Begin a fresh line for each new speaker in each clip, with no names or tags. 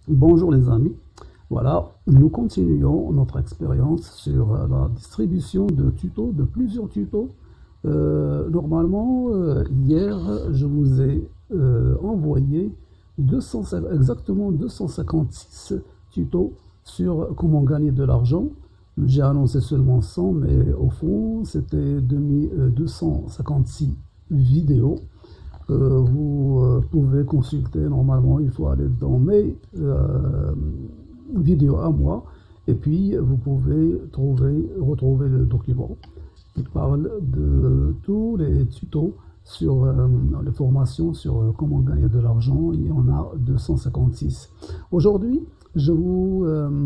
Bonjour les amis, voilà, nous continuons notre expérience sur la distribution de tutos, de plusieurs tutos. Normalement, hier, je vous ai envoyé exactement 256 tutos sur comment gagner de l'argent. J'ai annoncé seulement 100, mais au fond, c'était 256 vidéos. Vous pouvez consulter, normalement, il faut aller dans mes vidéos à moi, et puis vous pouvez retrouver le document qui parle de tous les tutos sur les formations sur comment gagner de l'argent. Il y en a 256. Aujourd'hui, je vous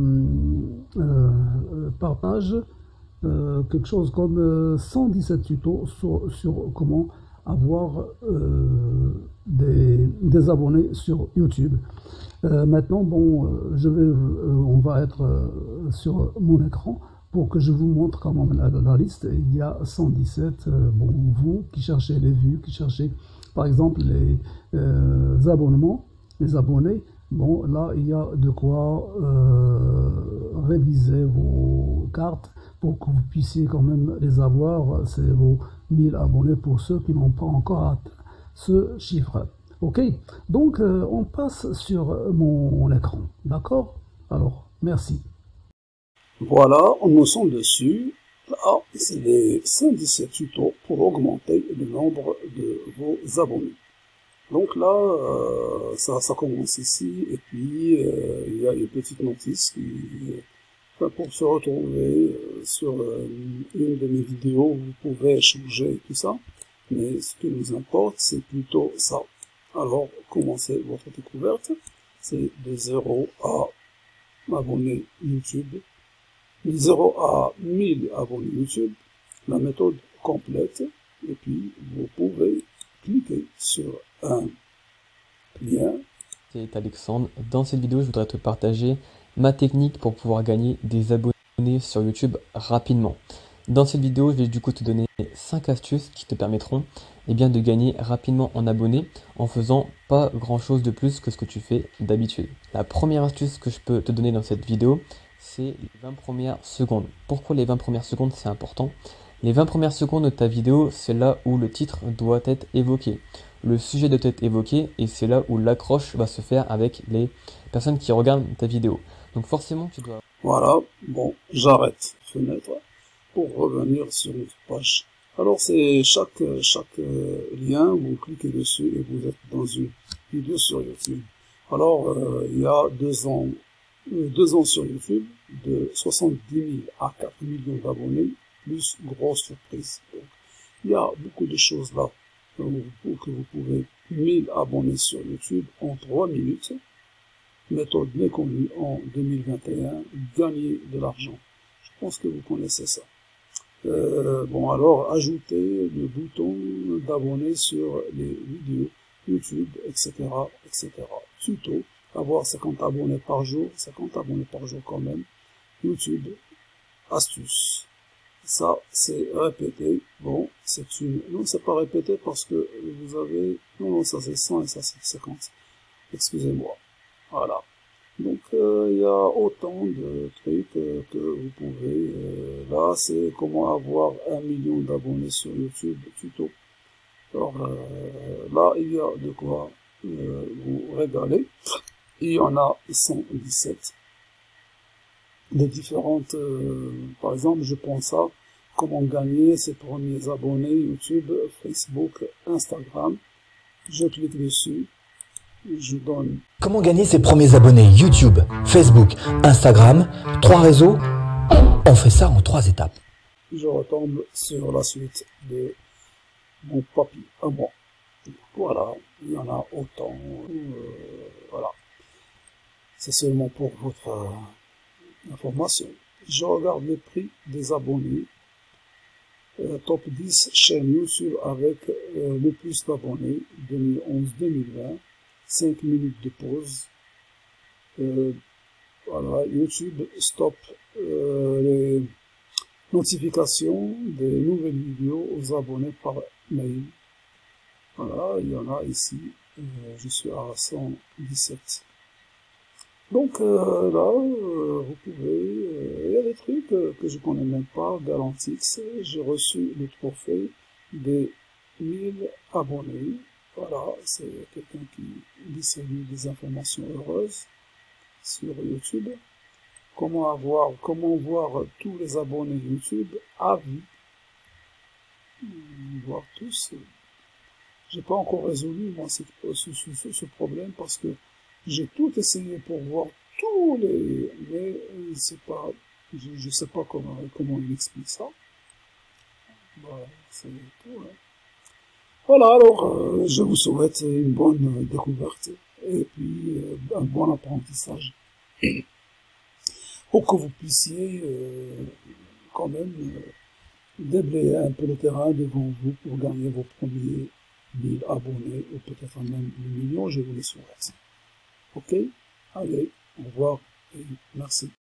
partage quelque chose comme 117 tutos sur comment avoir des abonnés sur YouTube. Maintenant, bon, on va être sur mon écran pour que je vous montre quand même la liste. Il y a 117. Bon, vous qui cherchez les vues, qui cherchez par exemple les abonnements, les abonnés, bon, là, il y a de quoi réviser vos cartes pour que vous puissiez quand même les avoir. C'est vos 1000 abonnés pour ceux qui n'ont pas encore atteint ce chiffre. Ok, donc on passe sur mon écran, d'accord? Alors, merci. Voilà, nous sommes dessus. Là, c'est les 117 tutos pour augmenter le nombre de vos abonnés. Donc là, ça commence ici, et puis il y a une petite notice pour se retrouver sur une de mes vidéos, vous pouvez changer tout ça, mais ce qui nous importe, c'est plutôt ça. Alors, commencez votre découverte, c'est de 0 à abonnés YouTube, de 0 à 1000 abonnés YouTube, la méthode complète, et puis vous pouvez cliquer sur un lien.
C'est Alexandre. Dans cette vidéo, je voudrais te partager ma technique pour pouvoir gagner des abonnés sur YouTube rapidement. Dans cette vidéo, je vais du coup te donner 5 astuces qui te permettront bien, de gagner rapidement en abonnés en faisant pas grand chose de plus que ce que tu fais d'habitude. La première astuce que je peux te donner dans cette vidéo, c'est les 20 premières secondes. Pourquoi les 20 premières secondes, c'est important? Les 20 premières secondes de ta vidéo, c'est là où le titre doit être évoqué. Le sujet doit être évoqué et c'est là où l'accroche va se faire avec les personnes qui regardent ta vidéo. Donc forcément, tu dois...
Voilà, bon, j'arrête fenêtre pour revenir sur notre page. Alors c'est chaque lien, vous cliquez dessus et vous êtes dans une vidéo sur YouTube. Alors il y a 2 ans sur YouTube, de 70 000 à 4 millions d'abonnés, plus grosse surprise. Donc, il y a beaucoup de choses là que vous pouvez 1000 abonnés sur YouTube en 3 minutes. Méthode méconnue en 2021, gagner de l'argent. Je pense que vous connaissez ça. Bon, alors, ajoutez le bouton d'abonner sur les vidéos YouTube, etc., etc. Tuto, avoir 50 abonnés par jour, 50 abonnés par jour quand même. YouTube, astuce. Ça, c'est répété. Bon, c'est une... Non, c'est pas répété parce que vous avez... Non, ça c'est 100 et ça c'est 50. Excusez-moi. Voilà. Donc, il y a autant de trucs que vous pouvez... là, c'est comment avoir 1 million d'abonnés sur YouTube, tuto. Alors, là, il y a de quoi vous régaler. Il y en a 117. De différentes... par exemple, je pense à comment gagner ses premiers abonnés YouTube, Facebook, Instagram. Je clique dessus. Je donne.
Comment gagner ses premiers abonnés YouTube, Facebook, Instagram, 3 réseaux? On fait ça en 3 étapes.
Je retombe sur la suite de mon papier à moi. Voilà, il y en a autant. Voilà. C'est seulement pour votre information. Je regarde le prix des abonnés. Top 10 chaînes YouTube avec le plus d'abonnés 2011-2020. 5 minutes de pause. Voilà, YouTube stop les notifications des nouvelles vidéos aux abonnés par mail. Voilà, il y en a ici. Je suis à 117. Donc là, vous pouvez... il y a des trucs que je connais même pas. Galantix, j'ai reçu le trophée des 1000 abonnés. Voilà, c'est quelqu'un qui distribue des informations heureuses sur YouTube. Comment voir tous les abonnés YouTube à vie. Voir tous. J'ai pas encore résolu moi ce problème parce que j'ai tout essayé pour voir tous les, mais c'est pas, je sais pas comment il explique ça. Voilà, c'est tout. Hein. Voilà, alors je vous souhaite une bonne découverte et puis un bon apprentissage pour que vous puissiez quand même déblayer un peu le terrain devant vous pour gagner vos premiers 1000 abonnés ou peut-être même 1 million, je vous le souhaite. Ok? Allez, au revoir et merci.